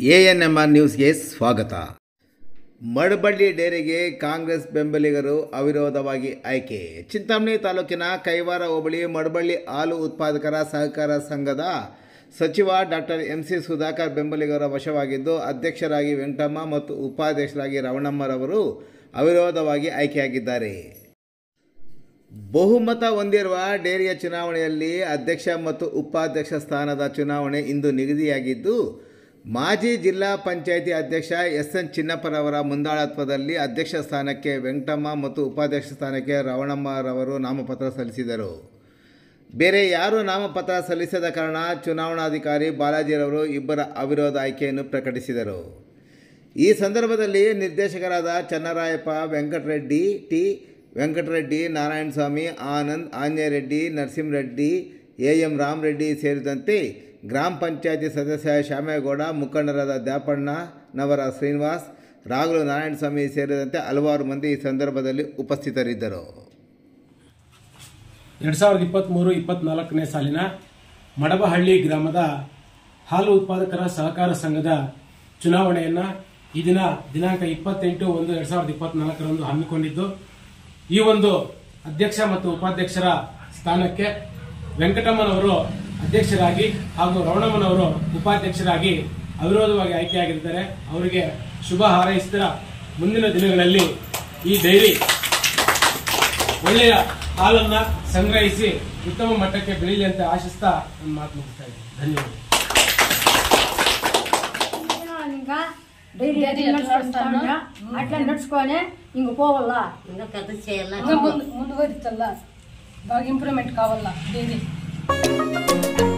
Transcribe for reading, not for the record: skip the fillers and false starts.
ANMR ನ್ಯೂಸ್ಗೆ ಸ್ವಾಗತ. ಮಡಬಳ್ಳಿ ಡೇರಿಗೆ ಕಾಂಗ್ರೆಸ್ ಬೆಂಬಲಿಗರು ಅವಿರೋಧವಾಗಿ ಆಯ್ಕೆ. ಚಿಂತಾಮಣಿ ತಾಲೂಕಿನ ಕೈವಾರ ಹೋಬಳಿ ಮಡಬಳ್ಳಿ ಹಾಲು ಉತ್ಪಾದಕರ ಸಹಕಾರ ಸಂಘದ ಸಚಿವ ಡಾಕ್ಟರ್ MC ಸುಧಾಕರ್ ಬೆಂಬಲಿಗರ ವಶವಾಗಿದ್ದು, ಅಧ್ಯಕ್ಷರಾಗಿ ವೆಂಕಟಮ್ಮ ಮತ್ತು ಉಪಾಧ್ಯಕ್ಷರಾಗಿ ರವಣಮ್ಮರವರು ಅವಿರೋಧವಾಗಿ ಆಯ್ಕೆಯಾಗಿದ್ದಾರೆ. ಬಹುಮತ ಹೊಂದಿರುವ ಡೇರಿಯ ಚುನಾವಣೆಯಲ್ಲಿ ಅಧ್ಯಕ್ಷ ಮತ್ತು ಉಪಾಧ್ಯಕ್ಷ ಸ್ಥಾನದ ಚುನಾವಣೆ ಇಂದು ನಿಗದಿಯಾಗಿದ್ದು, ಮಾಜಿ ಜಿಲ್ಲಾ ಪಂಚಾಯಿತಿ ಅಧ್ಯಕ್ಷ SN ಚಿನ್ನಪ್ಪರವರ ಮುಂದಾಳತ್ವದಲ್ಲಿ ಅಧ್ಯಕ್ಷ ಸ್ಥಾನಕ್ಕೆ ವೆಂಕಟಮ್ಮ ಮತ್ತು ಉಪಾಧ್ಯಕ್ಷ ಸ್ಥಾನಕ್ಕೆ ರವಣಮ್ಮರವರು ನಾಮಪತ್ರ ಸಲ್ಲಿಸಿದರು. ಬೇರೆ ಯಾರೂ ನಾಮಪತ್ರ ಸಲ್ಲಿಸದ ಕಾರಣ ಚುನಾವಣಾಧಿಕಾರಿ ಬಾಲಾಜಿರವರು ಇಬ್ಬರ ಅವಿರೋಧ ಆಯ್ಕೆಯನ್ನು ಪ್ರಕಟಿಸಿದರು. ಈ ಸಂದರ್ಭದಲ್ಲಿ ನಿರ್ದೇಶಕರಾದ ಚನ್ನರಾಯಪ್ಪ, ವೆಂಕಟರೆಡ್ಡಿ, ವೆಂಕಟರೆಡ್ಡಿ, ನಾರಾಯಣಸ್ವಾಮಿ, ಆನಂದ್, ಆಂಜನೇಯರೆಡ್ಡಿ, ನರಸಿಂಹರೆಡ್ಡಿ, AM ರಾಮರೆಡ್ಡಿ ಸೇರಿದಂತೆ ಗ್ರಾಮ ಪಂಚಾಯತಿ ಸದಸ್ಯ ಶ್ಯಾಮೇಗೌಡ, ಮುಖಂಡರಾದ ದ್ಯಾಪಣ್ಣನವರ ಶ್ರೀನಿವಾಸ್, ರಾಘುಲು, ನಾರಾಯಣಸ್ವಾಮಿ ಸೇರಿದಂತೆ ಹಲವಾರು ಮಂದಿ ಈ ಸಂದರ್ಭದಲ್ಲಿ ಉಪಸ್ಥಿತರಿದ್ದರು. 2023-24ನೇ ಸಾಲಿನ ಮಡಬಹಳ್ಳಿ ಗ್ರಾಮದ ಹಾಲು ಉತ್ಪಾದಕರ ಸಹಕಾರ ಸಂಘದ ಚುನಾವಣೆಯನ್ನು ಈ ದಿನಾಂಕ 28/1/2024 ಹಮ್ಮಿಕೊಂಡಿದ್ದು, ಈ ಒಂದು ಅಧ್ಯಕ್ಷ ಮತ್ತು ಉಪಾಧ್ಯಕ್ಷರ ಸ್ಥಾನಕ್ಕೆ ವೆಂಕಟಮ್ಮನವರು ಅಧ್ಯಕ್ಷರಾಗಿ ಹಾಗೂ ರವಣಮ್ಮನವರು ಉಪಾಧ್ಯಕ್ಷರಾಗಿ ಅವಿರೋಧವಾಗಿ ಆಯ್ಕೆಯಾಗಿದ್ದಾರೆ. ಅವರಿಗೆ ಶುಭ ಹಾರೈಸಿದ ಮುಂದಿನ ದಿನಗಳಲ್ಲಿ ಈ ಡೈರಿ ಒಳ್ಳೆಯ ಹಾಲನ್ನು ಸಂಗ್ರಹಿಸಿ ಉತ್ತಮ ಮಟ್ಟಕ್ಕೆ ಬೆಳೀಲಿ ಅಂತ ಆಶಿಸ್ತಾ ನನ್ನ ಮಾತು ಮುಗಿಸ್ತಾ ಇದ್ದೀನಿ. ధన్యవాదాలు. అట్లా నడుచుకొని ఇంక పోవాలా, ముందు వదిలించాలా, బాగా ఇంప్రూవ్మెంట్ కావాలా డైరీ.